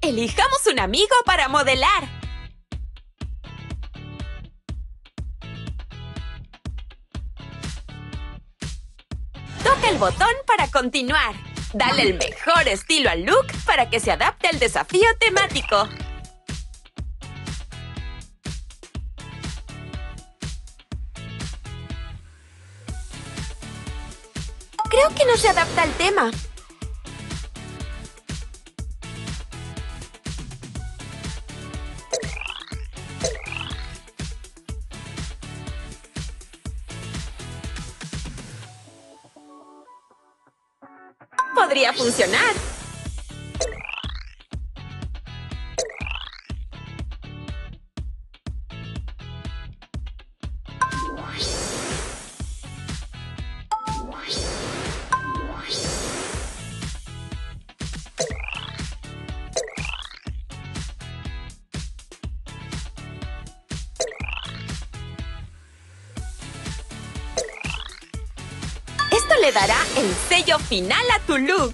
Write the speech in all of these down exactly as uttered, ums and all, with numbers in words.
Elijamos un amigo para modelar. Toca el botón para continuar. Dale el mejor estilo al look para que se adapte al desafío temático. Creo que no se adapta al tema. Podría funcionar. Esto le dará el sello final a tu look.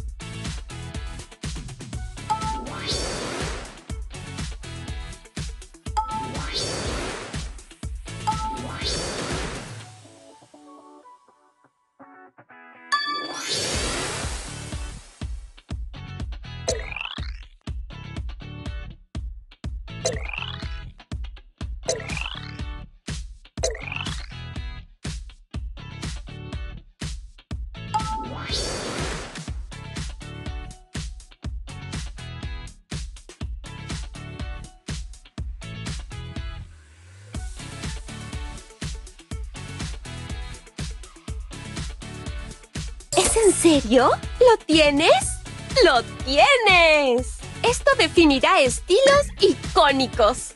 ¿Es en serio? ¿Lo tienes? ¡Lo tienes! Esto definirá estilos icónicos.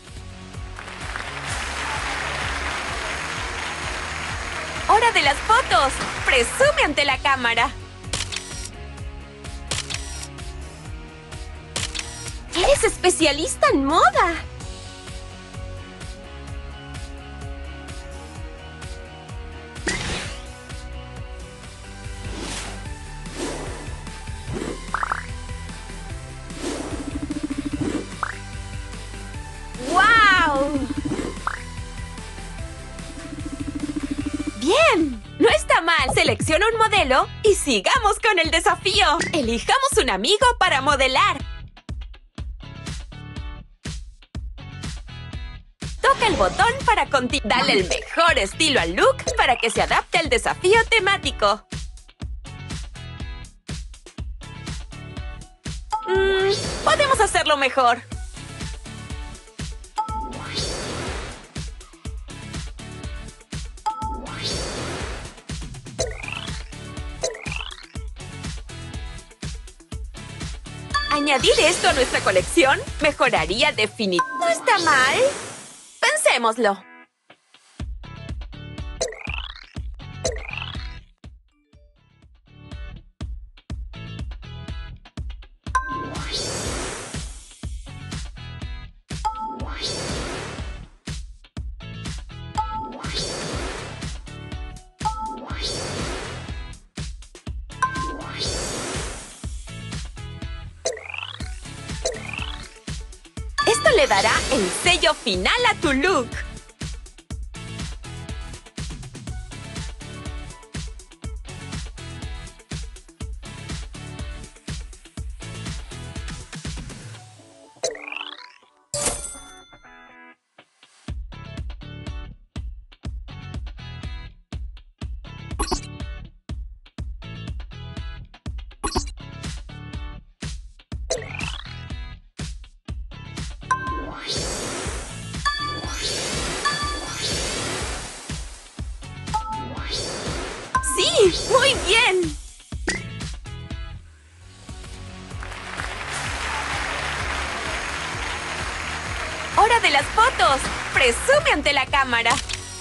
¡Hora de las fotos! ¡Presume ante la cámara! ¡Eres especialista en moda! ¡Bien! ¡No está mal! Selecciona un modelo y sigamos con el desafío. Elijamos un amigo para modelar. Toca el botón para continuar. Dale el mejor estilo al look para que se adapte al desafío temático. Mm, podemos hacerlo mejor. Añadir esto a nuestra colección mejoraría definitivamente. No está mal. Pensémoslo. Esto le dará el sello final a tu look. ¡Sí! ¡Muy bien! ¡Hora de las fotos! ¡Presume ante la cámara!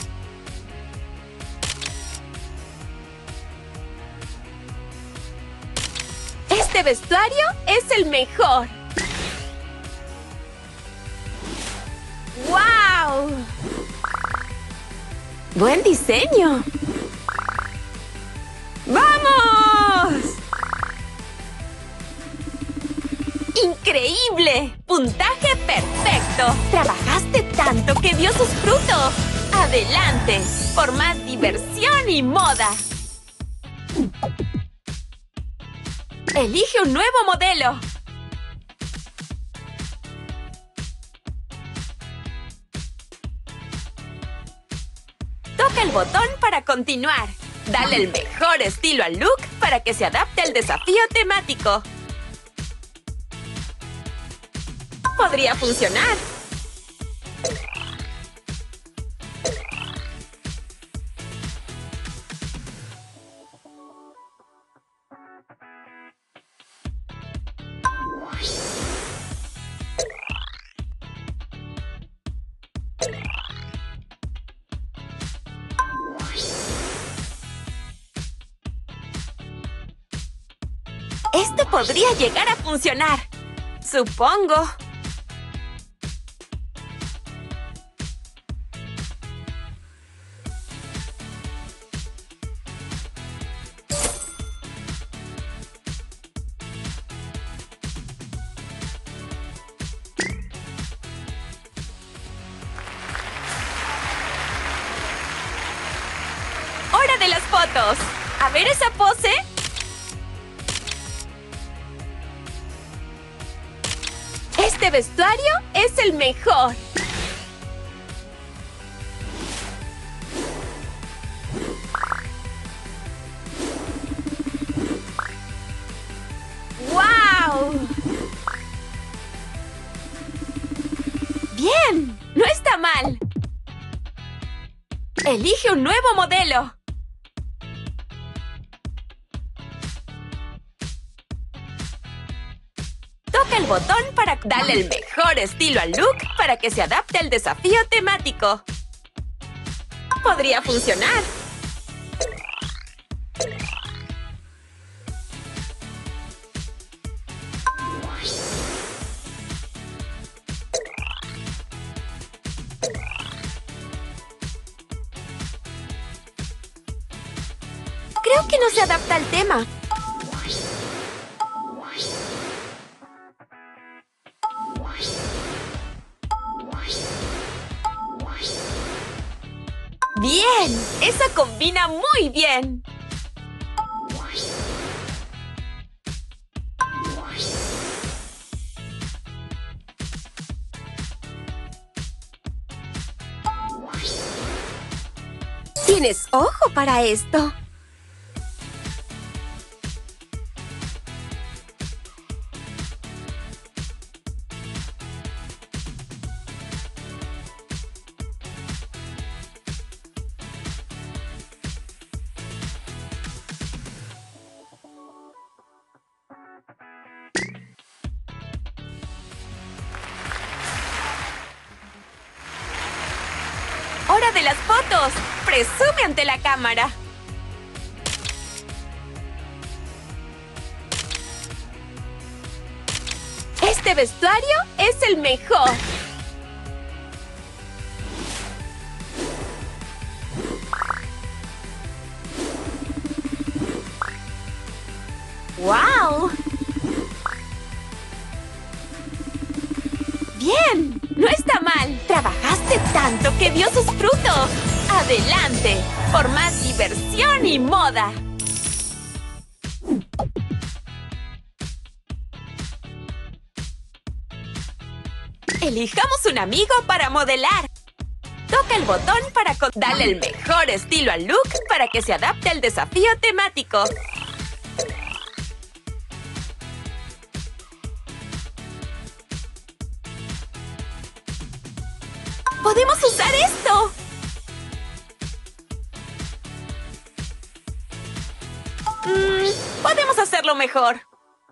Este vestuario es el mejor. ¡Wow! ¡Buen diseño! ¡Vamos! ¡Increíble! ¡Increíble! ¡Puntaje perfecto! Trabajaste tanto que dio sus frutos. ¡Adelante! Por más diversión y moda. Elige un nuevo modelo. Toca el botón para continuar. Dale el mejor estilo al look para que se adapte al desafío temático. Podría funcionar. Esto podría llegar a funcionar. Supongo. ¡Hora de las fotos! A ver esa pose. Este vestuario es el mejor. ¡Guau! ¡Bien! ¡No está mal! Elige un nuevo modelo. Toca el botón para darle el mejor estilo al look para que se adapte al desafío temático. Podría funcionar. Creo que no se adapta al tema. ¡Bien! ¡Eso combina muy bien! ¿Tienes ojo para esto? ¡Hora de las fotos! ¡Presume ante la cámara! Este vestuario es el mejor. ¡Guau! ¡Bien! ¡No está mal! ¡Trabajaste tanto que dio sus frutos! ¡Adelante! Por más diversión y moda. Elijamos un amigo para modelar. Toca el botón para darle el mejor estilo al look para que se adapte al desafío temático. ¡Podemos usar esto! Mm, podemos hacerlo mejor.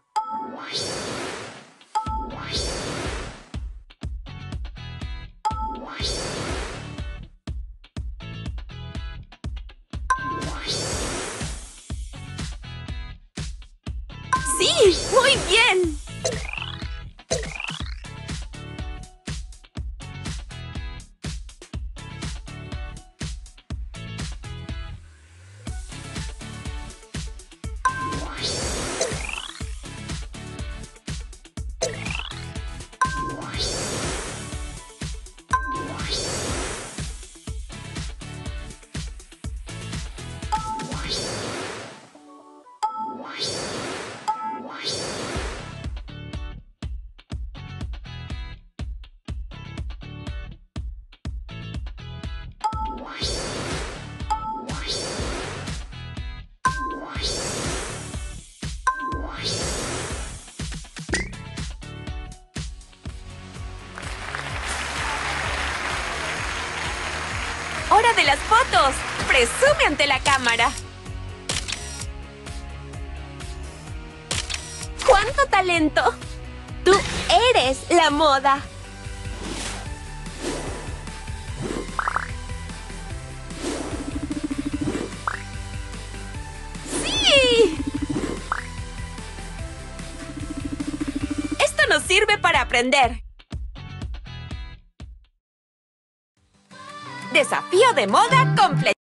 ¡Sí! ¡Muy bien! Presume ante la cámara. ¡Cuánto talento! Tú eres la moda. ¡Sí! Esto nos sirve para aprender. Desafío de moda completo.